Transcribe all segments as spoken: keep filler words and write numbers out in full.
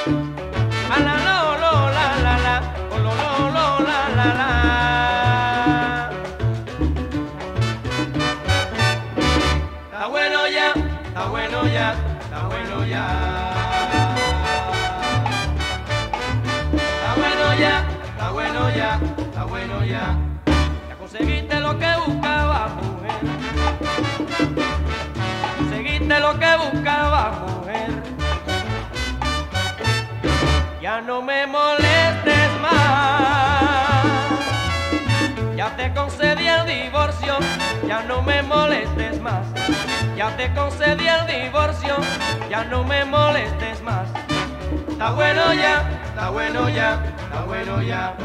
A la lo lo la la la, oh, lo lo lo la la la. Está bueno ya, está bueno ya, está bueno ya. Está bueno ya, está bueno ya, está bueno ya. Ya conseguiste lo que buscabas, mujer. Conseguiste lo que buscabas, mujer. Ya no me molestes más. Ya te concedí el divorcio. Ya no me molestes más. Ya te concedí el divorcio. Ya no me molestes más. Está bueno ya, está bueno ya, está bueno ya.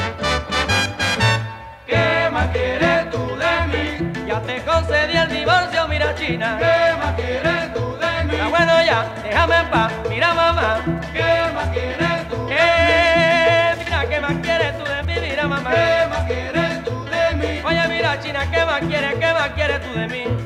¿Qué más quieres tú de mí? Ya te concedí el divorcio, mira China. ¿Qué más quieres tú de mí? Está bueno ya, déjame en paz, mira mamá. ¿Qué más quieres tú de Eh, mira, ¿qué más quieres tú de mí? Mira mamá. mí? ¿Qué más quieres tú de mí? Oye, mira China, ¿qué más quieres? ¿Qué más quieres tú de mí?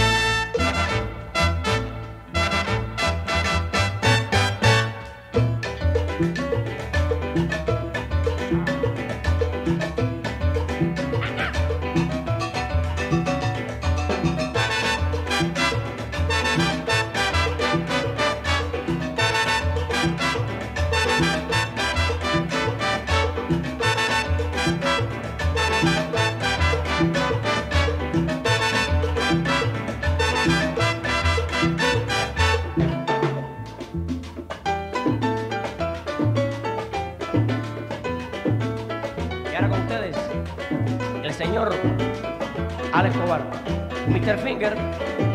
Y ahora con ustedes, el señor Alex Tobar, mister Finger.